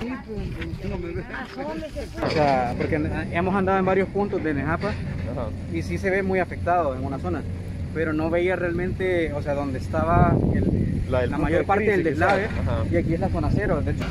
O sea, porque hemos andado en varios puntos de Nejapa. Ajá. Y sí se ve muy afectado en una zona, pero no veía realmente, o sea, donde estaba la mayor parte del deslave. Y aquí es la zona cero, de hecho.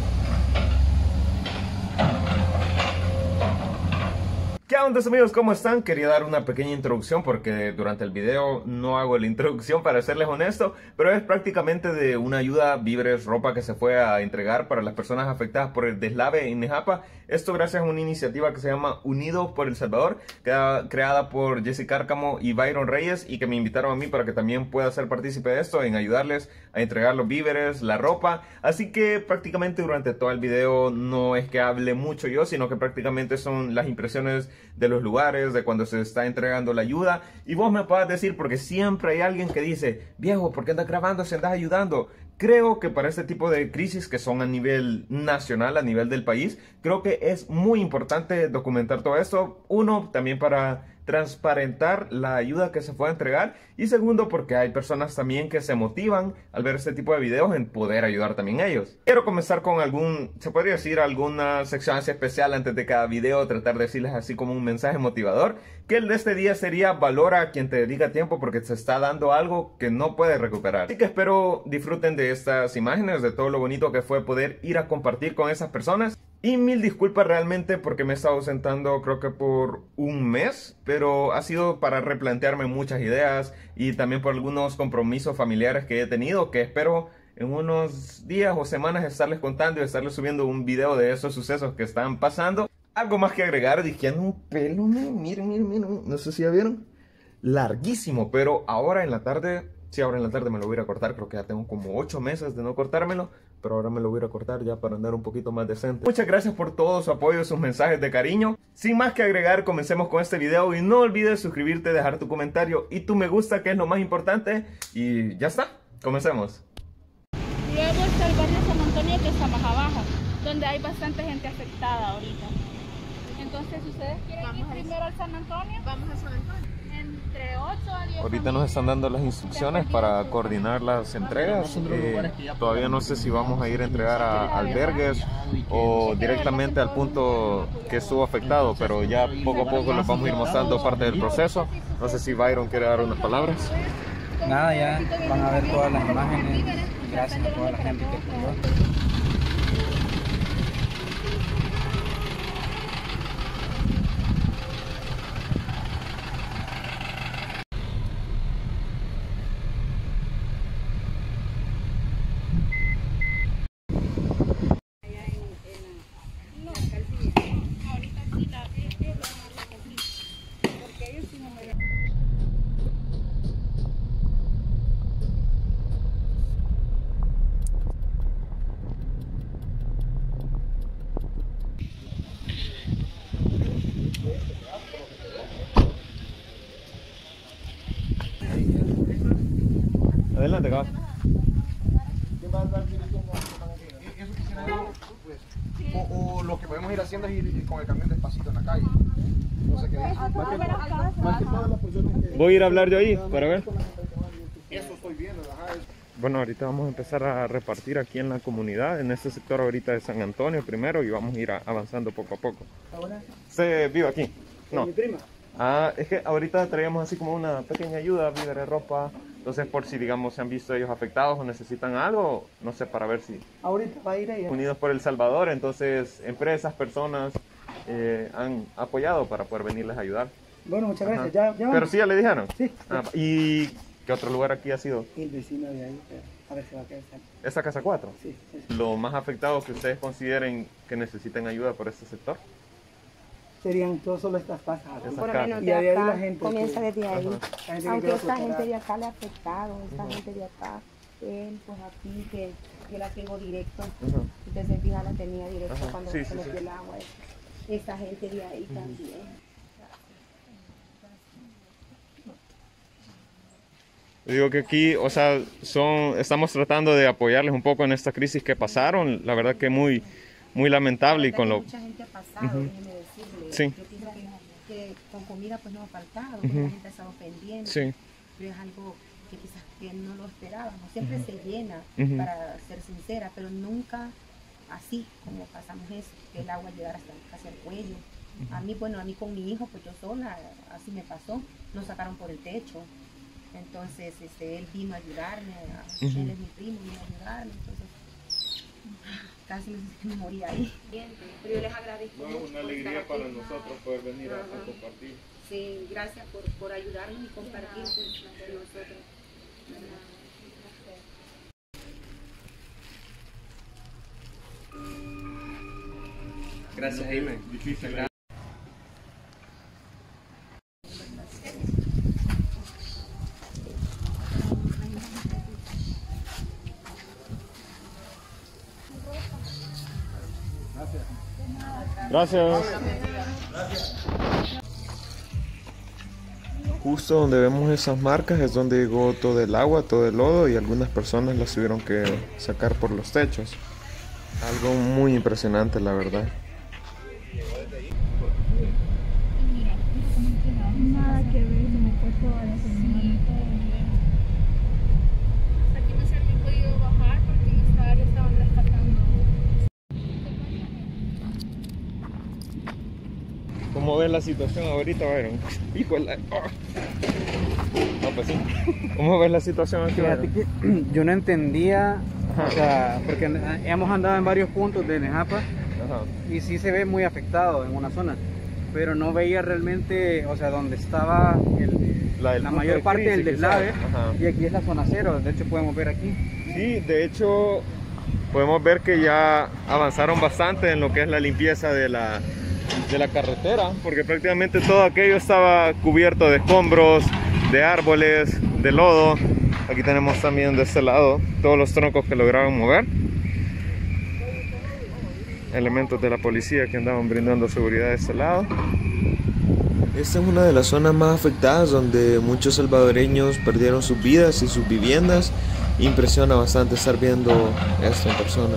¿Qué onda, amigos? ¿Cómo están? Quería dar una pequeña introducción porque durante el video no hago la introducción, para serles honesto, pero es prácticamente de una ayuda, víveres, ropa que se fue a entregar para las personas afectadas por el deslave en Nejapa. Esto gracias a una iniciativa que se llama Unidos por El Salvador, creada por Jesse Cárcamo y Byron Reyes, y que me invitaron a mí para que también pueda ser partícipe de esto, en ayudarles a entregar los víveres, la ropa. Así que prácticamente durante todo el video no es que hable mucho yo, sino que prácticamente son las impresiones de los lugares, de cuando se está entregando la ayuda. Y vos me puedas decir, porque siempre hay alguien que dice: viejo, ¿por qué andas grabando si andas ayudando? Creo que para este tipo de crisis que son a nivel nacional, a nivel del país, creo que es muy importante documentar todo esto. Uno, también para transparentar la ayuda que se puede entregar, y segundo, porque hay personas también que se motivan al ver este tipo de videos en poder ayudar también a ellos. Quiero comenzar con se podría decir, alguna sección así especial antes de cada video, tratar de decirles así como un mensaje motivador, que el de este día sería: valora a quien te dedica tiempo porque te está dando algo que no puedes recuperar. Así que espero disfruten de estas imágenes, de todo lo bonito que fue poder ir a compartir con esas personas. Y mil disculpas realmente porque me he estado ausentando creo que por un mes, pero ha sido para replantearme muchas ideas y también por algunos compromisos familiares que he tenido, que espero en unos días o semanas estarles contando y estarles subiendo un video de esos sucesos que están pasando. Algo más que agregar, diciendo un pelo, miren, no sé si ya vieron, larguísimo, pero ahora en la tarde, sí, ahora en la tarde me lo voy a ir a cortar. Creo que ya tengo como 8 meses de no cortármelo, pero ahora me lo voy a ir a cortar ya para andar un poquito más decente. Muchas gracias por todo su apoyo, sus mensajes de cariño. Sin más que agregar, comencemos con este video, y no olvides suscribirte, dejar tu comentario y tu me gusta, que es lo más importante. Y ya está, comencemos. Luego está el barrio San Antonio, que está más abajo, donde hay bastante gente afectada ahorita. Entonces, ¿ustedes quieren ir primero al San Antonio? Vamos a San Antonio. Entre 8 a 10. Ahorita nos están dando las instrucciones para coordinar las entregas. Todavía no sé si vamos a ir a entregar a albergues o directamente al punto que estuvo afectado, pero ya poco a poco les vamos a ir mostrando parte del proceso. No sé si Byron quiere dar unas palabras. Nada, ya van a ver todas las imágenes. Gracias a toda la gente que apoyó. Adelante, cabrón. O lo que podemos ir haciendo es ir con el camión despacito en la calle. No sé qué dice. Voy a ir a hablar yo ahí para ver. Eso estoy viendo, ajá. Bueno, ahorita vamos a empezar a repartir aquí en la comunidad, en este sector ahorita de San Antonio primero, y vamos a ir avanzando poco a poco. ¿Se vive aquí? No. Mi prima. Ah, es que ahorita traíamos así como una pequeña ayuda, víveres, ropa. Entonces, por si, digamos, se han visto ellos afectados o necesitan algo, no sé, para ver si... Ahorita va a ir ella. Unidos por El Salvador, entonces empresas, personas han apoyado para poder venirles a ayudar. Bueno, muchas gracias. Ajá. Ya Pero sí, ya le dijeron. Sí. Ah, ¿y qué otro lugar aquí ha sido? El vecino de ahí, a ver si va a quedar. ¿Esa casa 4? Sí. Lo más afectado que ustedes consideren que necesiten ayuda por este sector. Serían todos solo estas casas. Esas Por lo casas. menos Y de ahí hay acá, la gente comienza que- desde ahí. La gente que Aunque quedó esta afectada. gente de acá le ha afectado, esta gente de acá, pues aquí que yo la tengo directo, entonces fija la tenía directo Ajá. cuando Sí, se sí, metió sí. el agua. Esta gente de ahí también. Digo que aquí, o sea, estamos tratando de apoyarles un poco en esta crisis que pasaron. La verdad que muy lamentable, y con lo... Mucha gente ha pasado, déjeme decirle. Sí. Yo pienso que con comida pues no ha faltado, porque la gente ha estado pendiente. Sí. Pero es algo que quizás que no lo esperábamos. Siempre se llena, para ser sincera, pero nunca así como pasamos eso, que el agua llegara hasta casi al cuello. A mí, bueno, a mí con mi hijo, pues yo sola, así me pasó, nos sacaron por el techo. Entonces él vino a ayudarme, él es mi primo, vino a ayudarme, entonces casi me moría ahí. Pero yo les agradezco mucho. Una alegría para nosotros poder venir a compartir. Sí, gracias por ayudarnos y compartir con nosotros. Gracias, Jaime. Difícil. Gracias. Justo donde vemos esas marcas es donde llegó todo el agua, todo el lodo y algunas personas las tuvieron que sacar por los techos. Algo muy impresionante, la verdad. Nada que ver, se me fue toda la semana. Aquí no se había podido bajar porque en esta área estaban rescatando. ¿Cómo ves la situación ahorita, Byron? Híjole. No, pues sí. ¿Cómo ves la situación aquí, Fíjate Byron? que yo no entendía, o sea, porque hemos andado en varios puntos de Nejapa y sí se ve muy afectado en una zona, pero no veía realmente, o sea, donde estaba la mayor parte del deslave. Y aquí es la zona cero, de hecho podemos ver aquí. Sí, de hecho podemos ver que ya avanzaron bastante en lo que es la limpieza de la carretera, porque prácticamente todo aquello estaba cubierto de escombros, de árboles, de lodo. Aquí tenemos también de este lado todos los troncos que lograron mover. Elementos de la policía que andaban brindando seguridad de este lado. Esta es una de las zonas más afectadas donde muchos salvadoreños perdieron sus vidas y sus viviendas. Impresiona bastante estar viendo esto en persona.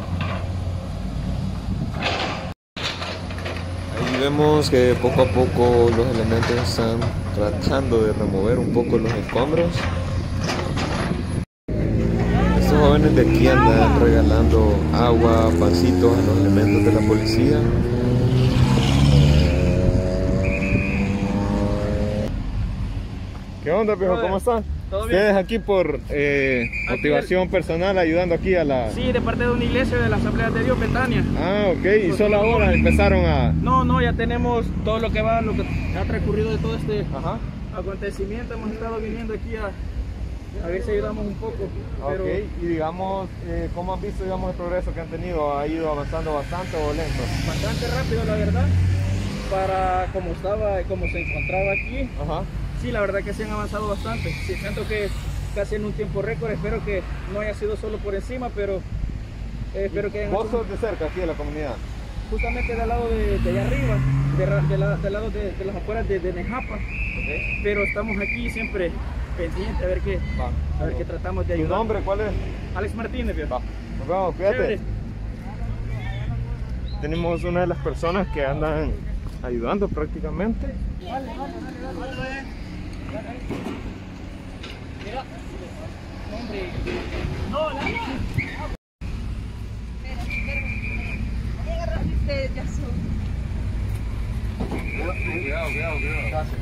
Ahí vemos que poco a poco los elementos están tratando de remover un poco los escombros. Estos jóvenes de aquí andan regalando agua, pancitos a los elementos de la policía. ¿Qué onda, viejo? ¿Cómo estás? ¿Todo bien? ¿Ustedes aquí por motivación personal ayudando aquí a la...? Sí, de parte de una iglesia de la Asamblea de Dios, Betania. Ah, ok. ¿Y solo ahora empezaron a...? No, ya tenemos todo lo que va, lo que ha transcurrido de todo este Ajá. acontecimiento. Hemos estado viniendo aquí a ver si ayudamos un poco. Pero... Ok, y digamos, ¿cómo han visto, digamos, el progreso que han tenido? ¿Ha ido avanzando bastante o lento? Bastante rápido, la verdad, para como se encontraba aquí. Ajá. Sí, la verdad que sí han avanzado bastante. Sí, siento que casi en un tiempo récord. Espero que no haya sido solo por encima, pero espero que... ¿Vos sos de cerca aquí de la comunidad? Justamente del lado de allá arriba, del lado de las afueras de Nejapa. Okay. Pero estamos aquí siempre pendientes a ver qué tratamos de ayudar. ¿Tu nombre cuál es? Alex Martínez, viejo. Nos vemos, cuídate. Chévere. Tenemos una de las personas que andan ayudando prácticamente. Mira, hombre, no, la Ya son. Cuidado. Pesa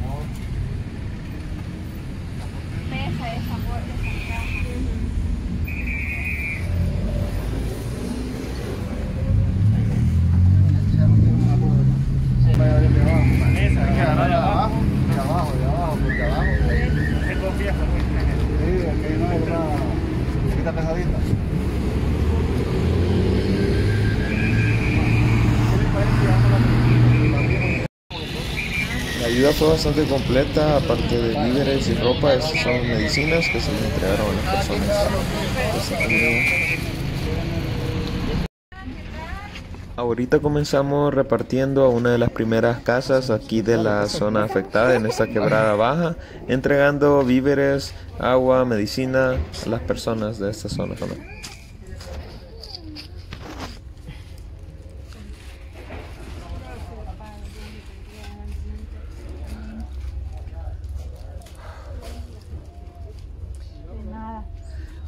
esa caja. Vanessa, De abajo, porque abajo. se confía. Sí, aquí no hay una chiquita pesadita. La ayuda fue bastante completa, aparte de víveres y ropa, esas son medicinas que se le entregaron a las personas que se perdieron. Ahorita comenzamos repartiendo a una de las primeras casas aquí de la zona afectada en esta quebrada baja, entregando víveres, agua, medicina a las personas de esta zona.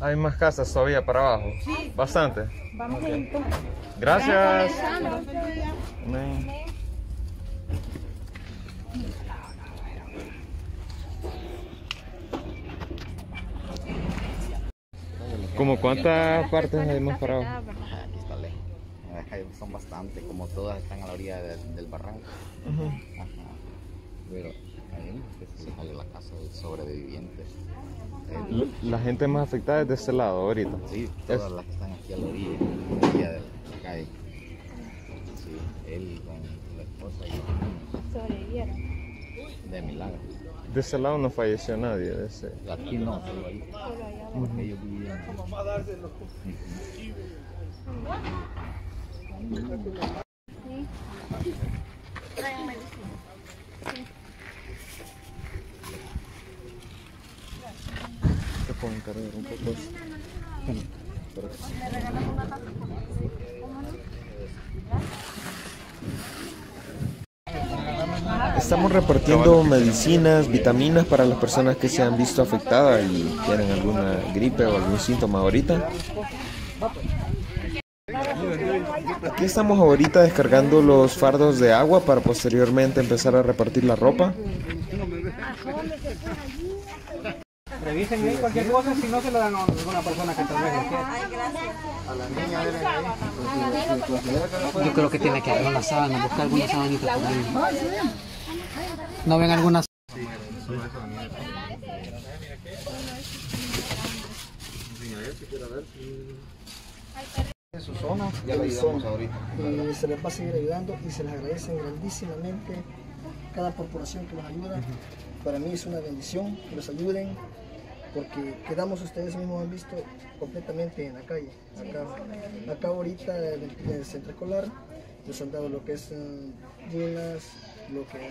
Hay más casas todavía para abajo. Sí. Bastante. Vamos Okay. juntos. Gracias. Amén. ¿Cómo cuántas partes hay más para abajo? Aquí está lejos. Son bastantes, como todas están a la orilla del barranco. Ajá. Pero ahí se sale la casa del sobreviviente. La gente más afectada es de este lado ahorita. Sí, todas las que están aquí a la orilla de la calle. Sí, él con la esposa y los niños. Sobrevivieron. De milagro. De ese lado no falleció nadie. De ese. Aquí no, solo ahí. Porque ellos vivían. Se pueden cargar un poco. Estamos repartiendo medicinas, vitaminas para las personas que se han visto afectadas y tienen alguna gripe o algún síntoma ahorita. Aquí estamos ahorita descargando los fardos de agua para posteriormente empezar a repartir la ropa. Revisen ahí cualquier cosa, si no se lo dan a alguna persona que tal vez lo quiera. A la niña yo creo que tiene que haber una sábana, buscar alguna sabanita por ahí. ¿No ven algunas? En su zona, ya le ayudamos ahorita. Y se les va a seguir ayudando y se les agradece grandísimamente cada corporación que nos ayuda. Para mí es una bendición que los ayuden, porque quedamos, ustedes mismos han visto, completamente en la calle. Acá ahorita en el centro escolar nos han dado lo que es llenas, lo que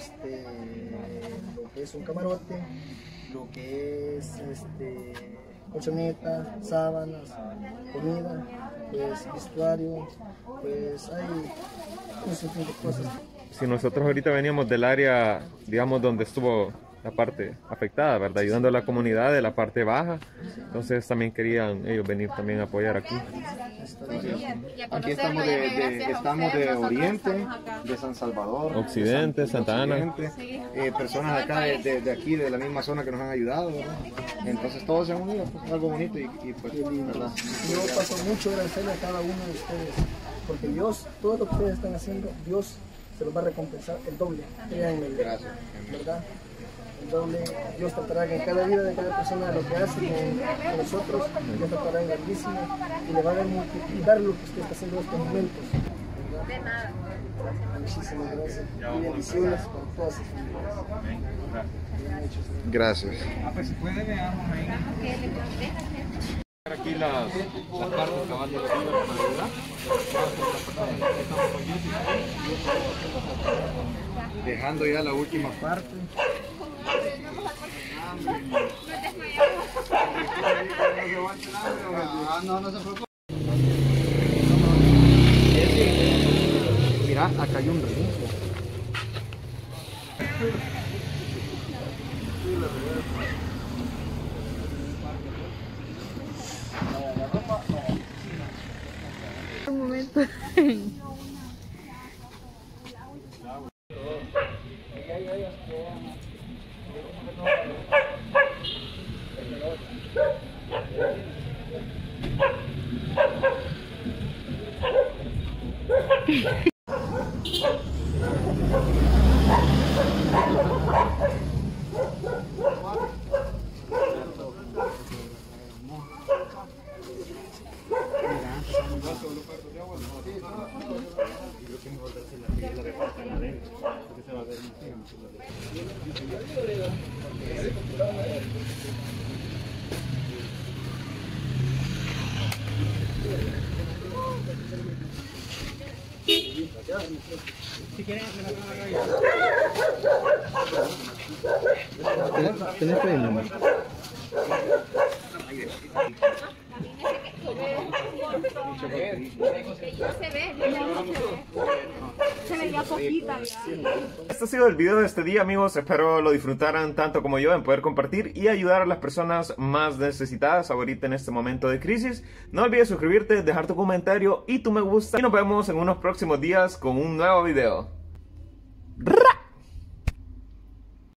es un camarote, lo que es colchoneta, sábanas, comida, pues vestuario, pues hay un sinfín de cosas. Si nosotros ahorita veníamos del área, digamos, donde estuvo la parte afectada, ¿verdad? Ayudando a la comunidad de la parte baja, entonces también querían ellos venir también a apoyar aquí. Aquí estamos de Oriente, de San Salvador, Occidente, de Santa Ana. Personas acá de aquí, de la misma zona que nos han ayudado, ¿verdad? Entonces todos se han unido, pues algo bonito y pues, ¿verdad? Yo paso mucho agradecerle a cada uno de ustedes, porque Dios, todo lo que ustedes están haciendo, Dios se los va a recompensar el doble, créanme, Gracias. ¿verdad? El doble. Dios tratará en cada vida de cada persona lo que hace con nosotros, Dios tratará en grandísimo y le va a multiplicar lo que usted está haciendo en estos momentos, ¿verdad? De nada. Muchísimas gracias y bendiciones con todas sus familias. Gracias. Pues si puede, veamos ahí. Aquí las partes que van de la vida. Dejando ya la última parte. No se preocupe. Mira, acá hay un río. Un momento. ¿Tenés que ir, mi amor? Se veía poquita. Este ha sido el video de este día, amigos. Espero lo disfrutaran tanto como yo en poder compartir y ayudar a las personas más necesitadas ahorita en este momento de crisis. No olvides suscribirte, dejar tu comentario y tu me gusta. Y nos vemos en unos próximos días con un nuevo video.